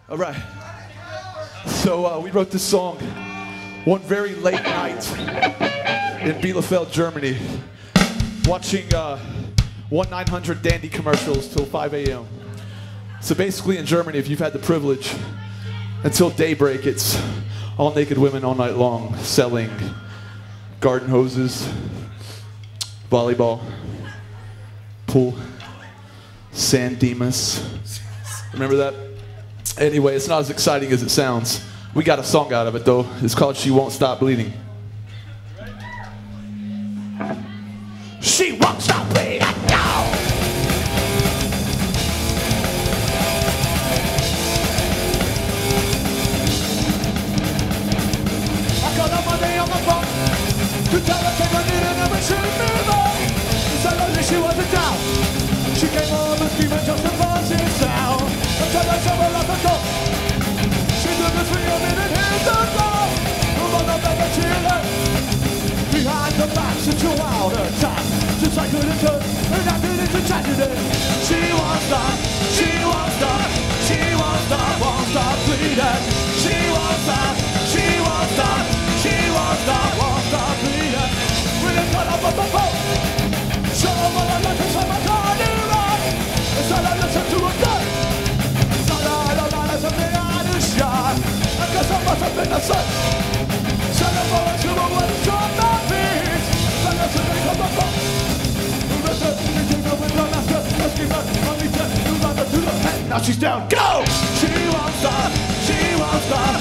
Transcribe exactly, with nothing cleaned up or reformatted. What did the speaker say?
All right. So uh, we wrote this song one very late night in Bielefeld, Germany, watching uh, one nine hundred Dandy commercials till five A M So basically in Germany, if you've had the privilege, until daybreak, it's all naked women all night long selling garden hoses, volleyball, pool, San Dimas. Remember that? Anyway, it's not as exciting as it sounds. We got a song out of it though. It's called She Won't Stop Bleeding. She won't stop bleeding now. I got her money on the phone to tell her take her needed and we shouldn't move on. Suddenly she wasn't down. She came home and screaming just a buzzing sound. Until I saw her at the door. She took a swing of it and hit the door. Move on the bed and she left. Behind the back, such a wild attack. Just like couldn't turn, and I did it to tragedy. She won't stop, she won't stop, she won't stop, won't stop bleeding. She won't stop, she won't stop, she won't stop, won't stop bleeding. When it's cut off of the boat, show them what I like to say my car to run. It's all I listen to a gun. It's all I don't know, something I do shot. I guess I must have been the sun. Send them for a silver when it's on my feet. Send us a big of the boat. Now she's down, go! She won't stop, she won't stop,